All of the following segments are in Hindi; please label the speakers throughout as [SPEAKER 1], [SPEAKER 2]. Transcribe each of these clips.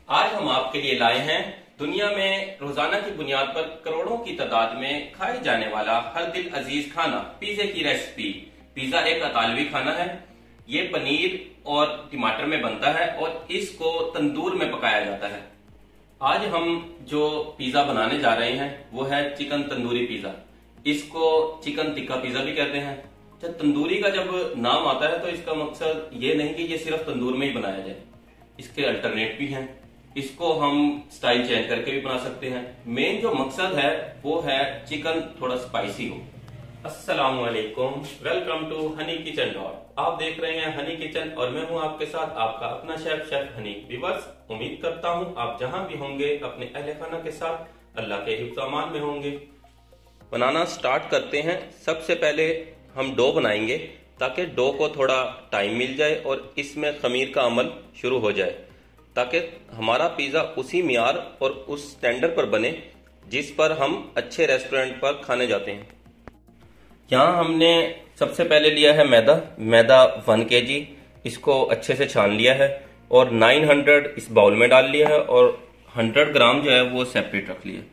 [SPEAKER 1] आज हम आपके लिए लाए हैं दुनिया में रोजाना की बुनियाद पर करोड़ों की तादाद में खाए जाने वाला हर दिल अजीज खाना पिज्जे की रेसिपी। पिज्जा एक इतालवी खाना है। ये पनीर और टमाटर में बनता है और इसको तंदूर में पकाया जाता है। आज हम जो पिज्जा बनाने जा रहे हैं वो है चिकन तंदूरी पिज्जा। इसको चिकन टिक्का पिज्जा भी कहते हैं। जब तंदूरी का जब नाम आता है तो इसका मकसद ये नहीं कि ये सिर्फ तंदूर में ही बनाया जाए, इसके अल्टरनेट भी हैं। इसको हम स्टाइल चेंज करके भी बना सकते हैं। मेन जो मकसद है वो है चिकन थोड़ा स्पाइसी हो। अस्सलाम वालेकुम, welcome to honey kitchen dot. आप देख रहे हैं हनी किचन और मैं हूं आपके साथ आपका अपना शेफ हनी। व्यूअर्स, उम्मीद करता हूं आप जहां भी होंगे अपने अहले खाना के साथ अल्लाह के हिफ्ज़ अमान में होंगे। बनाना स्टार्ट करते हैं। सबसे पहले हम डो बनाएंगे ताकि डो को थोड़ा टाइम मिल जाए और इसमें खमीर का अमल शुरू हो जाए, ताकि हमारा पिज्जा उसी मियार और उस स्टैंडर्ड पर बने जिस पर हम अच्छे रेस्टोरेंट पर खाने जाते हैं। यहाँ हमने सबसे पहले लिया है मैदा 1 kg। इसको अच्छे से छान लिया है और 900 इस बाउल में डाल लिया है और 100 ग्राम जो है वो सेपरेट रख लिया।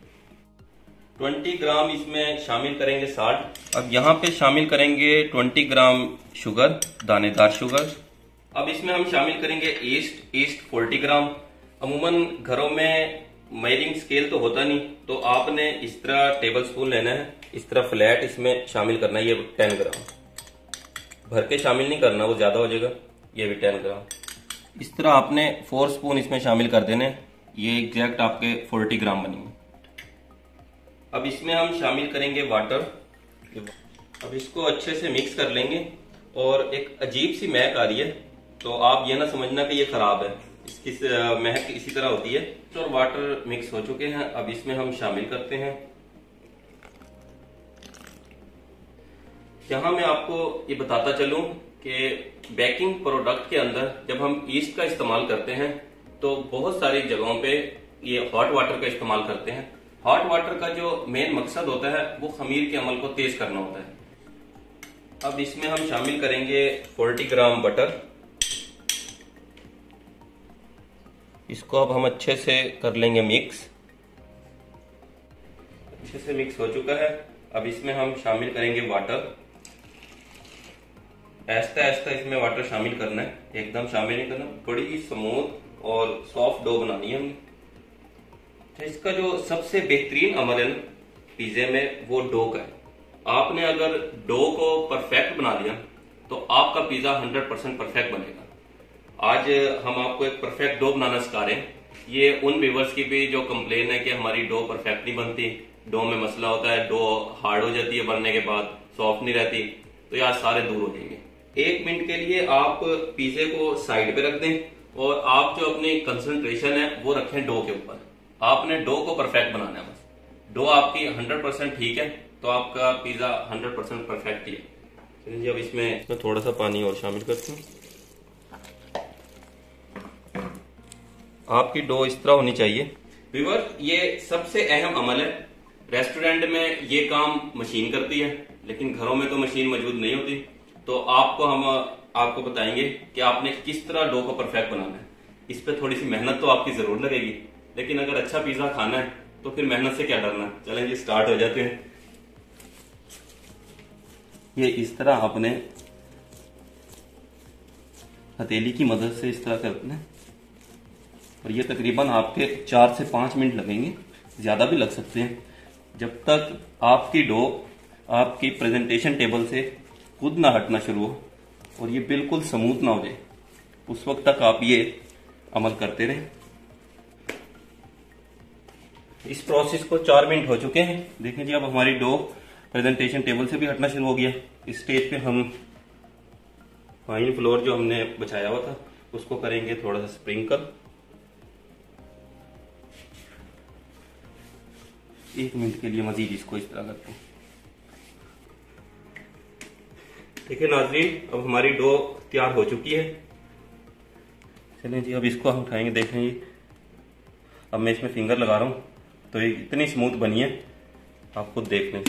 [SPEAKER 1] 20 ग्राम इसमें शामिल करेंगे साल्ट। अब यहाँ पे शामिल करेंगे 20 ग्राम शुगर, दानेदार शुगर। अब इसमें हम शामिल करेंगे ईस्ट 40 ग्राम। अमूमन घरों में मेजरिंग स्केल तो होता नहीं, तो आपने इस तरह टेबल स्पून लेना है, इस तरह फ्लैट इसमें शामिल करना है। ये 10 ग्राम भर के शामिल नहीं करना, वो ज्यादा हो जाएगा। ये भी 10 ग्राम। इस तरह आपने 4 स्पून इसमें शामिल कर देने। ये एग्जैक्ट आपके 40 ग्राम बनेंगे। अब इसमें हम शामिल करेंगे वाटर। अब इसको अच्छे से मिक्स कर लेंगे और एक अजीब सी महक आ रही है, तो आप ये ना समझना कि ये खराब है, इसकी महक इसी तरह होती है। और वाटर मिक्स हो चुके हैं। अब इसमें हम शामिल करते हैं। यहाँ मैं आपको ये बताता चलूं कि बेकिंग प्रोडक्ट के अंदर जब हम ईस्ट का इस्तेमाल करते हैं तो बहुत सारी जगहों पे ये हॉट वाटर का इस्तेमाल करते हैं। हॉट वाटर का जो मेन मकसद होता है वो खमीर के अमल को तेज करना होता है। अब इसमें हम शामिल करेंगे 40 ग्राम बटर। इसको अब हम अच्छे से कर लेंगे मिक्स। अच्छे से मिक्स हो चुका है। अब इसमें हम शामिल करेंगे वाटर। ऐसा ऐसा इसमें वाटर शामिल करना है, एकदम शामिल नहीं करना। बड़ी स्मूथ और सॉफ्ट डो बनानी है हमने। तो इसका जो सबसे बेहतरीन अमल है ना पिज्जे में, वो डो का है। आपने अगर डो को परफेक्ट बना दिया तो आपका पिज्जा 100% परफेक्ट बनेगा। आज हम आपको एक परफेक्ट डो बनाना सिखा रहे हैं। ये उन व्यूवर्स की भी जो कंप्लेन है कि हमारी डो परफेक्ट नहीं बनती, डो में मसला होता है, डो हार्ड हो जाती है बनने के बाद, सॉफ्ट नहीं रहती, तो यार सारे दूर हो जाएंगे। 1 मिनट के लिए आप पिज्जे को साइड पे रख दें और आप जो अपनी कंसंट्रेशन है वो रखें डो के ऊपर। आपने डो को परफेक्ट बनाना है। बस डो आपकी 100% ठीक है तो आपका पिज्जा 100% परफेक्ट ही है। चलिए अब इसमें थोड़ा सा पानी और शामिल करते हैं। आपकी डो इस तरह होनी चाहिए। व्यूअर, ये सबसे अहम अमल है। रेस्टोरेंट में ये काम मशीन करती है, लेकिन घरों में तो मशीन मौजूद नहीं होती। तो हम आपको बताएंगे कि आपने किस तरह डो को परफेक्ट बनाना है। इस पे थोड़ी सी मेहनत तो आपकी जरूर लगेगी, लेकिन अगर अच्छा पिज्जा खाना है तो फिर मेहनत से क्या डरना। चलें जी, स्टार्ट हो जाते हैं। ये इस तरह आपने हथेली की मदद से इस तरह करना है और ये तकरीबन आपके 4 से 5 मिनट लगेंगे, ज्यादा भी लग सकते हैं। जब तक आपकी डो आपकी प्रेजेंटेशन टेबल से खुद ना हटना शुरू हो और ये बिल्कुल स्मूथ ना हो जाए, उस वक्त तक आप ये अमल करते रहें। इस प्रोसेस को 4 मिनट हो चुके हैं। देखें जी, अब हमारी डो प्रेजेंटेशन टेबल से भी हटना शुरू हो गया। इस स्टेज पे हम फाइन फ्लोर जो हमने बचाया हुआ था उसको करेंगे थोड़ा सा स्प्रिंकल। 1 मिनट के लिए मजीद इसको इस तरह करते हैं। देखिए नाज़रीन, अब हमारी डो तैयार हो चुकी है। चलें जी, अब इसको हम उठाएंगे। देखें जी, अब मैं इसमें फिंगर लगा रहा हूँ तो ये इतनी स्मूथ बनी है, आप खुद देख लें।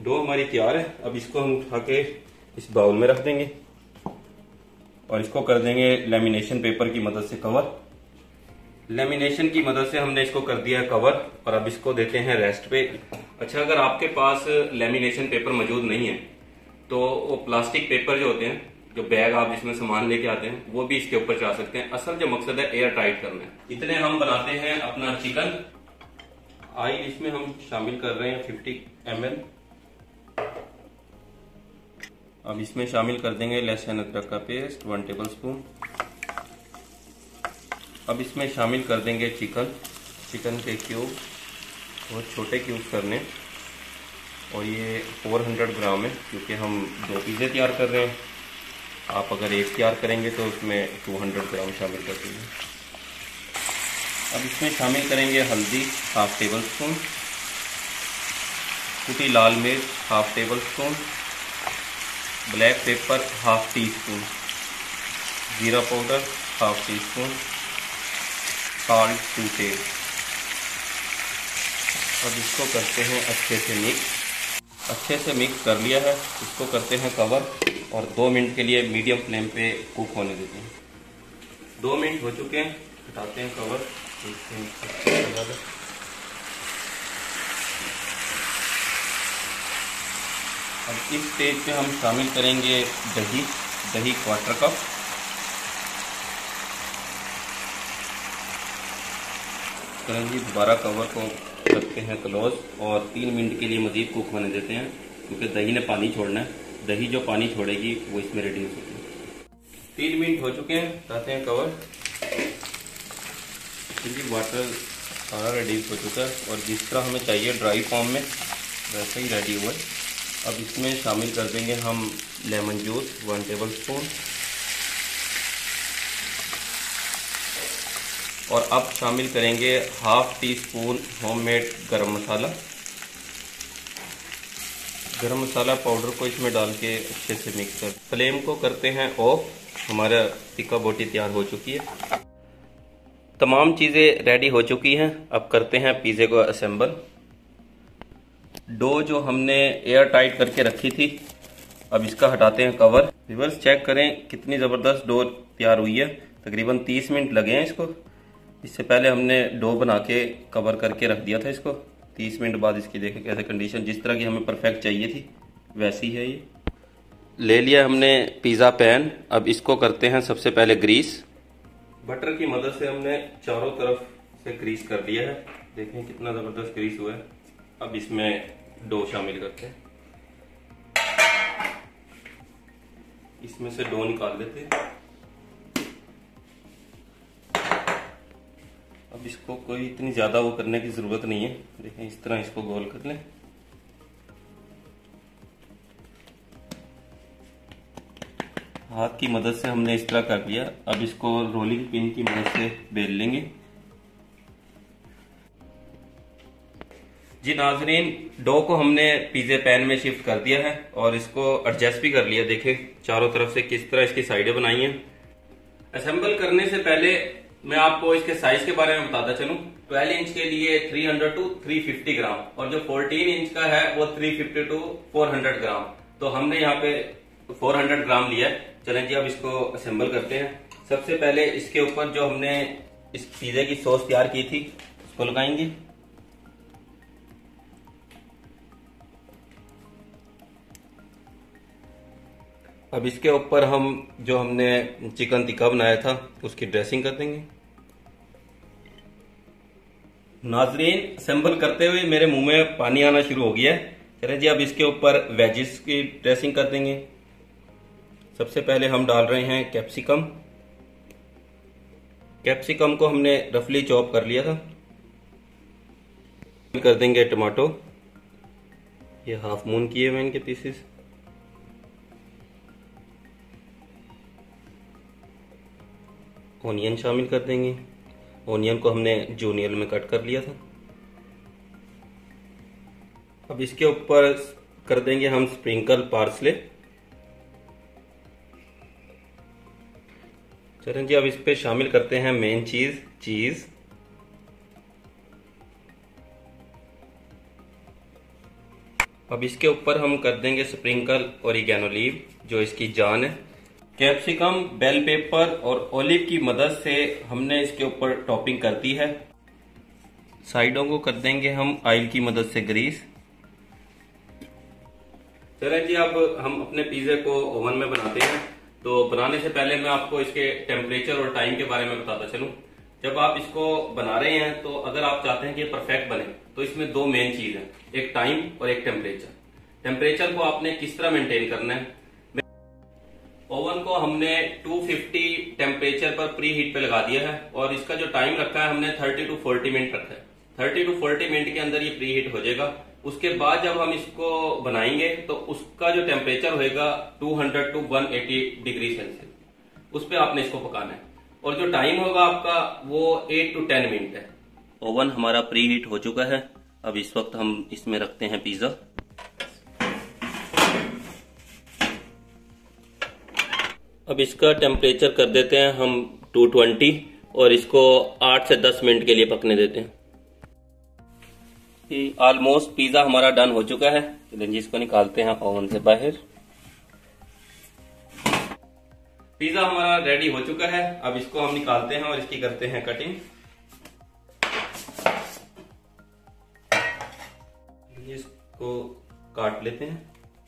[SPEAKER 1] डो हमारी तैयार है। अब इसको हम उठा के इस बाउल में रख देंगे और इसको कर देंगे लेमिनेशन पेपर की मदद से कवर। लेमिनेशन की मदद से हमने इसको कर दिया कवर और अब इसको देते हैं रेस्ट पे। अच्छा, अगर आपके पास लेमिनेशन पेपर मौजूद नहीं है तो वो प्लास्टिक पेपर जो होते हैं, जो बैग आप जिसमें सामान लेके आते हैं, वो भी इसके ऊपर चढ़ा सकते हैं। असल जो मकसद है एयर टाइट करना है। इतने हम बनाते हैं अपना चिकन। ऑयल इसमें हम शामिल कर रहे हैं 50 ml। अब इसमें शामिल कर देंगे लहसुन अदरक का पेस्ट 1 टेबल स्पून। अब इसमें शामिल कर देंगे चिकन के क्यूब, बहुत छोटे क्यूब करने, और ये 400 ग्राम है क्योंकि हम 2 पिज़्ज़े तैयार कर रहे हैं। आप अगर एक तैयार करेंगे तो उसमें 200 ग्राम शामिल कर देंगे। अब इसमें शामिल करेंगे हल्दी 1/2 टेबल स्पून, कुटी लाल मिर्च 1/2 tablespoon, black pepper 1/2 tea spoon, जीरा पाउडर 1/2 टी स्पून, साल्ट 2 टेस्ट। अब इसको करते हैं अच्छे से मिक्स। अच्छे से मिक्स कर लिया है, इसको करते हैं कवर और 2 मिनट के लिए मीडियम फ्लेम पे कुक होने देते हैं। 2 मिनट हो चुके हैं, हटाते हैं कवर। अब इस स्टेज पे हम शामिल करेंगे दही 1/4 कप। करेंगे दोबारा कवर को रखते हैं क्लोज और 3 मिनट के लिए मजीद कुक होने देते हैं क्योंकि दही ने पानी छोड़ना है। दही जो पानी छोड़ेगी वो इसमें रिड्यूस होती है। 3 मिनट हो चुके हैं, हटाते हैं कवर। क्योंकि वाटर सारा रिड्यूस हो चुका है और जिस तरह हमें चाहिए ड्राई फॉर्म में वैसे ही रेडी हुआ है। अब इसमें शामिल कर देंगे हम लेमन जूस 1 टेबल स्पून और अब शामिल करेंगे 1/2 टी स्पून होममेड गरम मसाला। गरम मसाला पाउडर को इसमें डाल के अच्छे से मिक्स कर फ्लेम को करते हैं ऑफ। हमारा टिक्का बोटी तैयार हो चुकी है। तमाम चीज़ें रेडी हो चुकी हैं। अब करते हैं पिज़्ज़े को असेंबल। डो जो हमने एयर टाइट करके रखी थी, अब इसका हटाते हैं कवर। व्यूअर्स चेक करें कितनी ज़बरदस्त डो तैयार हुई है। तकरीबन 30 मिनट लगे हैं इसको। इससे पहले हमने डो बना के कवर करके रख दिया था इसको। 30 मिनट बाद इसकी देखें कैसे कंडीशन, जिस तरह की हमें परफेक्ट चाहिए थी वैसी है। ये ले लिया हमने पिज़्ज़ा पैन। अब इसको करते हैं सबसे पहले ग्रीस। बटर की मदद से हमने चारों तरफ से ग्रीस कर लिया है। देखें कितना ज़बरदस्त ग्रीस हुआ है। अब इसमें डो शामिल करते हैं। इसमें से डो निकाल लेते हैं। अब इसको कोई इतनी ज़्यादा वो करने की ज़रूरत नहीं है। देखें इस तरह इसको गोल कर लें। हाथ की मदद से हमने इस तरह कर लिया। अब इसको रोलिंग पिन की मदद से बेल लेंगे। जी नाजरीन, डो को हमने पिज़्ज़ा पैन में शिफ्ट कर दिया है और इसको एडजस्ट भी कर लिया। देखें चारों तरफ से किस तरह इसकी साइडें बनाई हैं। असेंबल करने से पहले मैं आपको इसके साइज के बारे में बताता चलूं। 12 इंच के लिए 300 टू 350 ग्राम और जो 14 इंच का है वो 350 टू 400 ग्राम। तो हमने यहाँ पे 400 ग्राम लिया है। चलें जी अब इसको असेंबल करते हैं। सबसे पहले इसके ऊपर जो हमने इस पिज़्ज़े की सॉस तैयार की थी उसको लगाएंगे। अब इसके ऊपर हम जो हमने चिकन टिक्का बनाया था उसकी ड्रेसिंग कर देंगे। नाजरीन असेंबल करते हुए मेरे मुंह में पानी आना शुरू हो गया है। चलिए जी अब इसके ऊपर वेजिस की ड्रेसिंग कर देंगे। सबसे पहले हम डाल रहे हैं कैप्सिकम। कैप्सिकम को हमने रफली चॉप कर लिया था। कर देंगे टमाटो, ये हाफ मून किए हुए इनके पीसेस। ओनियन शामिल कर देंगे। ओनियन को हमने जूनियर में कट कर लिया था। अब इसके ऊपर कर देंगे हम स्प्रिंकल पार्सले। चलें जी अब इस पे शामिल करते हैं मेन चीज। अब इसके ऊपर हम कर देंगे स्प्रिंकल ओरिगेनो लीव, जो इसकी जान है। कैप्सिकम, बेल पेपर और ओलिव की मदद से हमने इसके ऊपर टॉपिंग कर दी है। साइडों को कर देंगे हम ऑयल की मदद से ग्रीस। चलें जी, अब हम अपने पिज्जे को ओवन में बनाते हैं। तो बनाने से पहले मैं आपको इसके टेम्परेचर और टाइम के बारे में बताता चलूं। जब आप इसको बना रहे हैं तो अगर आप चाहते हैं कि परफेक्ट बने तो इसमें दो मेन चीज है, एक टाइम और एक टेम्परेचर। टेम्परेचर को आपने किस तरह मेंटेन करना है, ओवन को हमने 250 टेम्परेचर पर प्री हीट पे लगा दिया है और इसका जो टाइम रखा है हमने 30 to 40 मिनट रखा है। 30 to 40 मिनट के अंदर ये प्री हीट हो जाएगा। उसके बाद जब हम इसको बनाएंगे तो उसका जो टेम्परेचर होएगा 200 to 180 डिग्री सेल्सियस, उस पर आपने इसको पकाना है। और जो टाइम होगा आपका वो 8 to 10 मिनट है। ओवन हमारा प्री हीट हो चुका है। अब इस वक्त हम इसमें रखते हैं पिज्जा। अब इसका टेम्परेचर कर देते हैं हम 220 और इसको 8 से 10 मिनट के लिए पकने देते हैं। ऑलमोस्ट पिज्जा हमारा डन हो चुका है। चलिए जी, इसको निकालते हैं ओवन से बाहर। पिज्जा हमारा रेडी हो चुका है। अब इसको हम निकालते हैं और इसकी करते हैं कटिंग। इसको काट लेते हैं।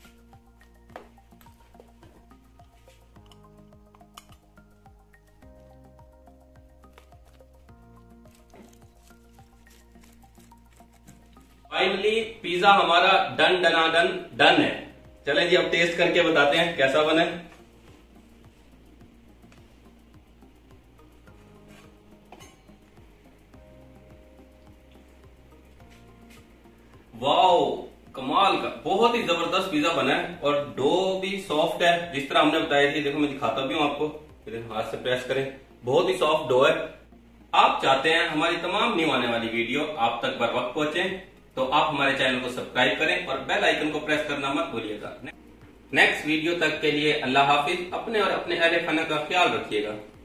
[SPEAKER 1] फाइनली पिज्जा हमारा डन है। चलें जी, अब टेस्ट करके बताते हैं कैसा बना है। वाओ, कमाल का, बहुत ही जबरदस्त पिज्जा बना है और डो भी सॉफ्ट है जिस तरह हमने बताया थी। देखो मैं दिखाता भी हूं आपको, हाथ से प्रेस करें, बहुत ही सॉफ्ट डो है। आप चाहते हैं हमारी तमाम न्यू आने वाली वीडियो आप तक बर वक्त पहुंचे तो आप हमारे चैनल को सब्सक्राइब करें और बेल आइकन को प्रेस करना मत भूलिएगा। नेक्स्ट वीडियो तक के लिए अल्लाह हाफिज। अपने और अपने अहले खाना का ख्याल रखिएगा।